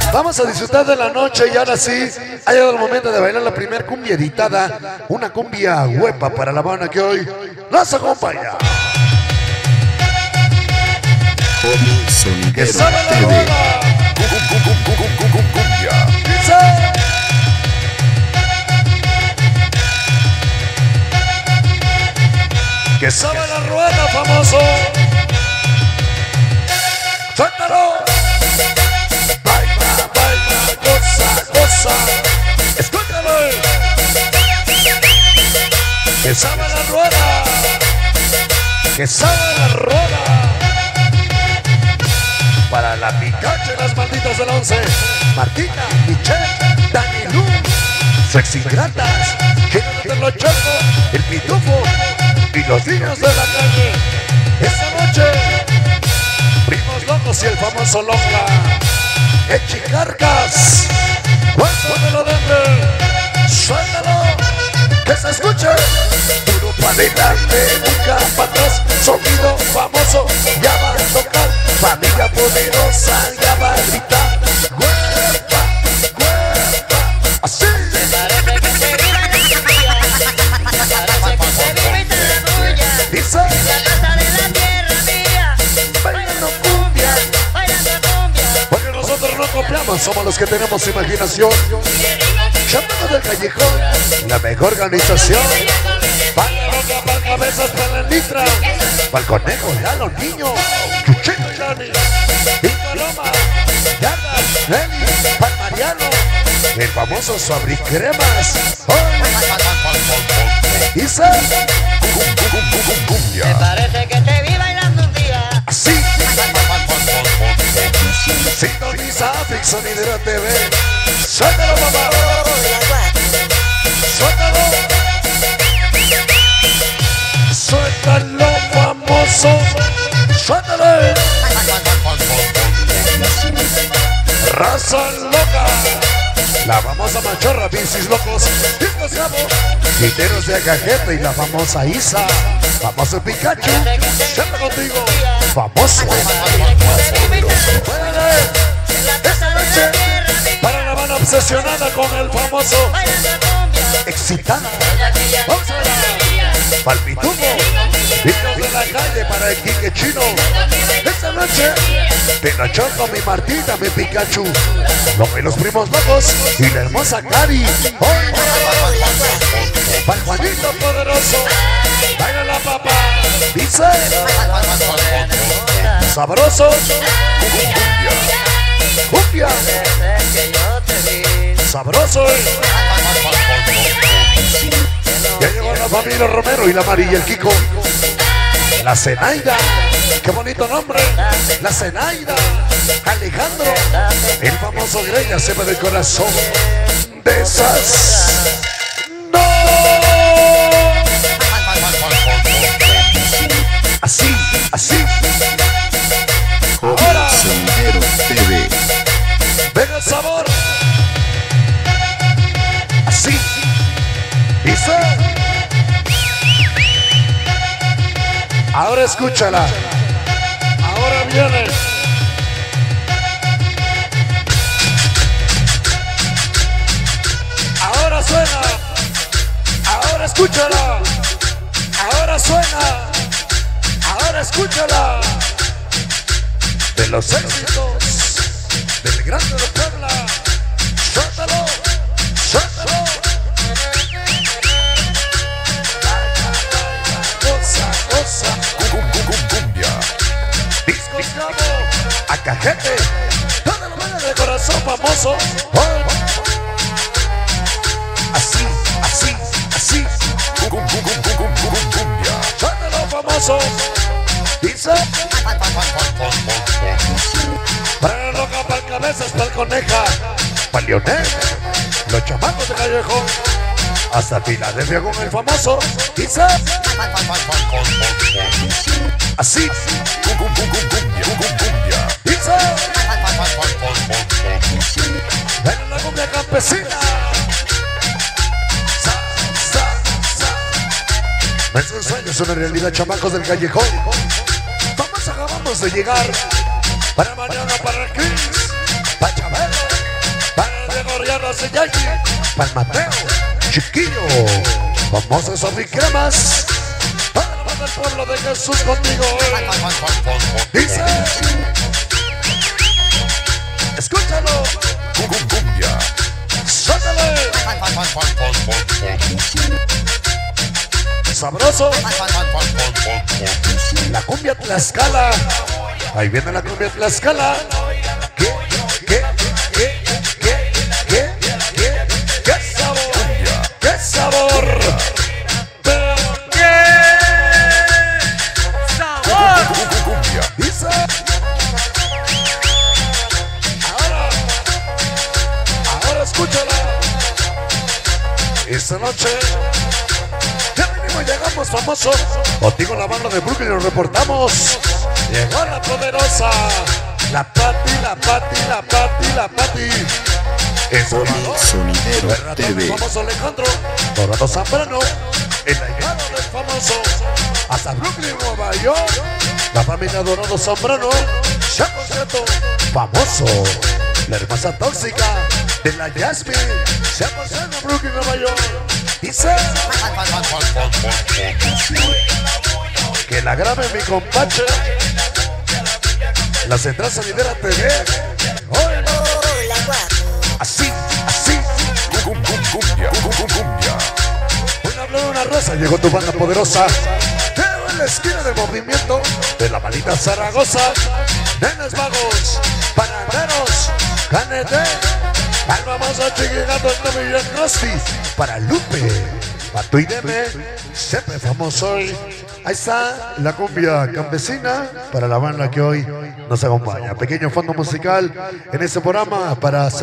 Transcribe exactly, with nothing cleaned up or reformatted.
Vamos a disfrutar de la noche y ahora sí ha llegado el momento de bailar la primer cumbia editada, una cumbia huepa para la banda que hoy nos acompaña. Que sabe la rueda. Cumbia. Dice. Que sabe la rueda, famoso. Suéltalo. Baila, baila, goza, goza. Escúchalo. Que sabe la rueda. Que sabe la rueda. Para la Pikachu y las malditas del once. Martina, Michelle, Dani Lu. Sexy gratas. Gente de los chocos. El pitufo. Y los niños de la calle. Esta noche. Primos locos y el famoso Longa. Echicarcas. Suéltalo dentro. Suéltalo. Que se escuche. Puro para adelante, nunca para atrás. Sonido famoso. Ya va a tocar. Familia poderosa. Ya va a gritar. Huepa, huepa. Así. Dice. Porque nosotros no copiamos, somos los que tenemos imaginación. Llamando del callejón, la mejor organización. Para la roca, para cabezas, para la litra. Para el conejo, ya los niños. Chuchito y Dani. Y Paloma, Yaga, Nelly, para Mariano. El famoso Suabricremas. Dice. Me parece que te vi bailando un día. Así. Sintoniza Afix Sonidera T V. Suéltalo, papá. Suéltalo. Suéltalo, famoso. Suéltalo. Raza loca. La famosa machorra, bicis locos. Discos Gabo. Guiteros de Agajete y la famosa Isa. Famoso Pikachu. Siempre contigo. Famoso. Esta noche para la banda obsesionada con el famoso excitada. Vamos a ver. Palpitumo. Niños de la calle para el Quique Chino. Esta noche Pinochón con mi Martina, mi Pikachu. Los, los primos locos y la hermosa Cari. Oh, para Juanito poderoso. Baila la papá. Dice. Sabroso. Cumbia. Sabroso. Ya llegó la familia Romero y la Mari y el Kiko. La Zenaida. Qué bonito nombre. La Zenaida. Alejandro. El famoso Greña se va del corazón. De esas. ¡No! Así, así. Ahora. Venga el sabor. Así. Dice. Ahora escúchala. Ahora viene. Ahora suena. Ahora escúchala. Ahora suena. Ahora escúchala. De los éxitos del Grande de Puebla. Suéltalo. Suéltalo. Cosa, cosa. Cumbia. Discos Gabo. Acajete. Toda la banda de corazón famoso. Oh. Así, así, así. Cumbia. Suéltalo, famoso. Dice. Para la roca, para el cabezas, para el coneja. Para Lionel. Los chamacos de callejón. Hasta Filadelfia con el famoso. Dice. Así. Cumbia. Dice. Ven en la cumbia campesina. Sa, sa, sa. Nuestros sueños son en realidad, chamacos del callejón. Vamos, acabamos de llegar. Para mañana, para Chris, para Chabelo. Mariana Seyagi, para Mateo, Chiquillo, famosos Cremas, para la banda del pueblo de Jesús contigo. Dice, escúchalo, cumbia, suéltale, sabroso, la cumbia Tlaxcala, ahí viene la cumbia Tlaxcala. ¿Qué? ¿Qué? ¿Qué? ¿Qué? ¿Qué? ¿Qué? ¿Qué sabor? ¿Qué sabor? ¿Pero qué sabor? Dice. Ahora, ahora escúchala. Esta noche ya venimos, llegamos famoso. Contigo la banda de Brooklyn nos reportamos. Llegó la poderosa. La Pati, la Pati, la Pati, la Pati. Es un Sonidero el ratón T V. del famoso Alejandro Dorado Zambrano, el ahijado del famoso hasta Brooklyn, Nueva York. La familia Dorado Zambrano, ya concierto famoso. La hermosa tóxica de la Jasmine, ya concierto Brooklyn, Nueva York. Dice que la grabe mi compache. La Central Sonidera T V. Hola. Hola, guapo. Así, así. Cumbia, cumbia. Una flor, una rosa, llegó tu banda poderosa. Pero en la esquina del movimiento de la maldita Zaragoza. Nenes vagos, panaderos, canete. Al famoso Chiquigato, el novio Krusty. Para Lupe, para tu I D M, siempre famoso hoy. Ahí está la cumbia campesina para la banda que hoy nos acompaña. Pequeño fondo musical en este programa para